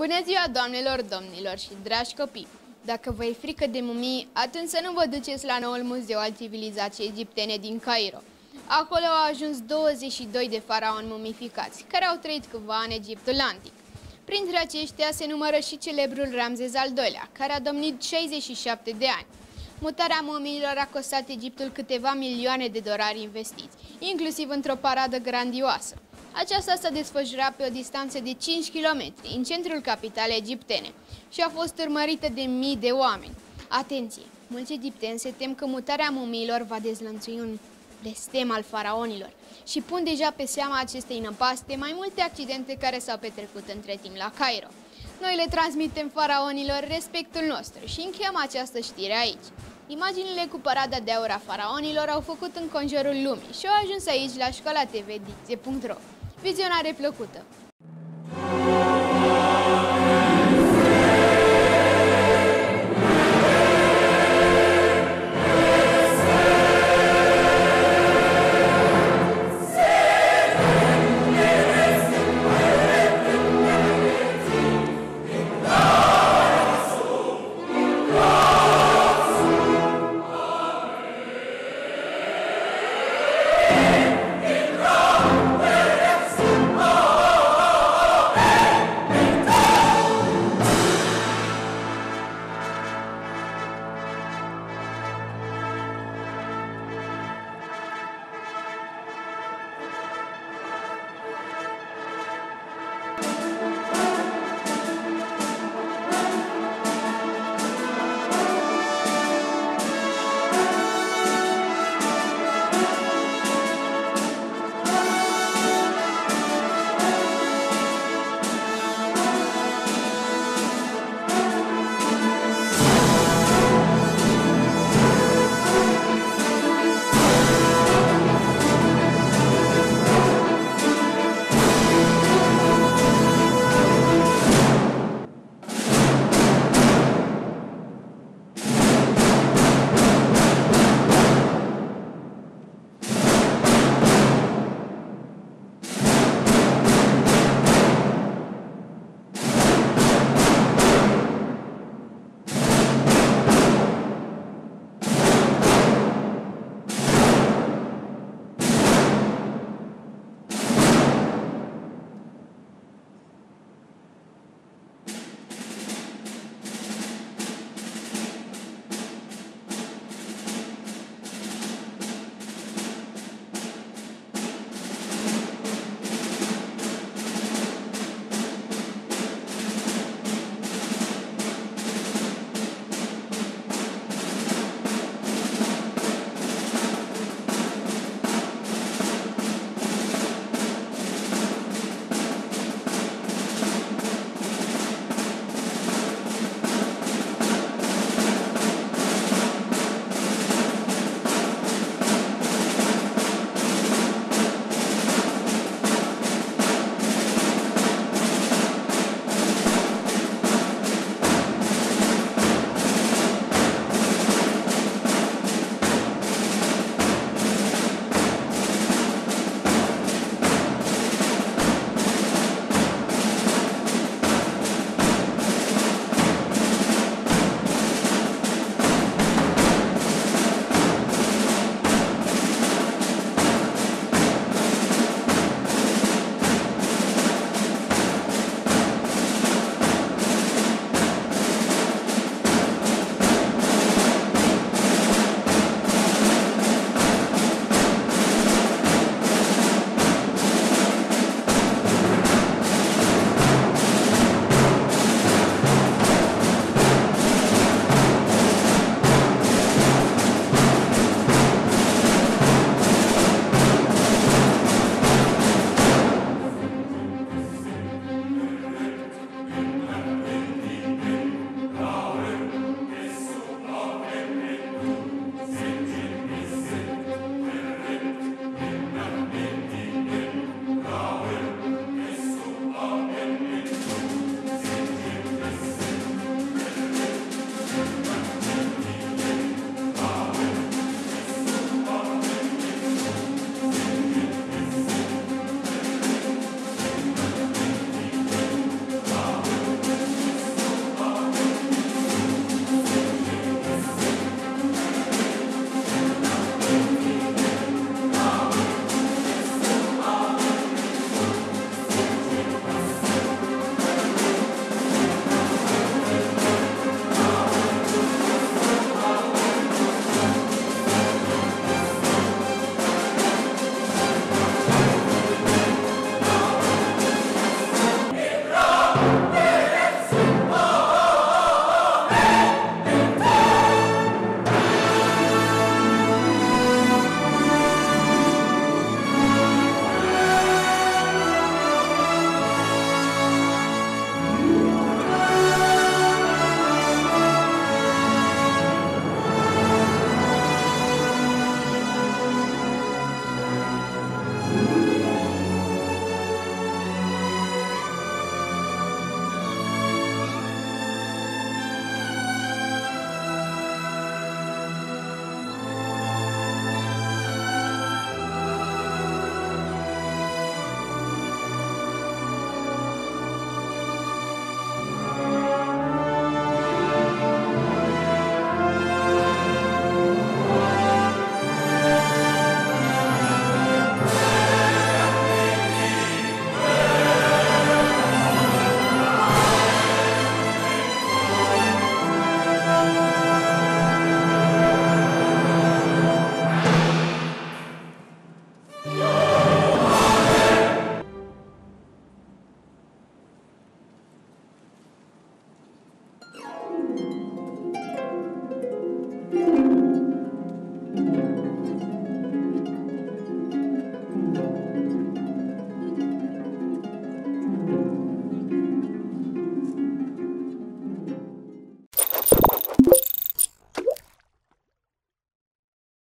Bună ziua, doamnelor, domnilor și dragi copii! Dacă vă e frică de mumii, atunci să nu vă duceți la noul muzeu al civilizației egiptene din Cairo. Acolo au ajuns 22 de faraoni mumificați, care au trăit câțiva în Egiptul antic. Printre aceștia se numără și celebrul Ramzes al II-lea, care a domnit 67 de ani. Mutarea mumiilor a costat Egiptul câteva milioane de dolari investiți, inclusiv într-o paradă grandioasă. Aceasta s-a desfășurat pe o distanță de 5 km în centrul capitalei egiptene și a fost urmărită de mii de oameni. Atenție! Mulți egipteni se tem că mutarea mumiilor va dezlănțui un blestem al faraonilor și pun deja pe seama acestei năpaste mai multe accidente care s-au petrecut între timp la Cairo. Noi le transmitem faraonilor respectul nostru și încheiem această știre aici. Imaginile cu parada de aur a faraonilor au făcut înconjurul lumii și au ajuns aici la Școala TV Dicție.ro. Vizionare plăcută!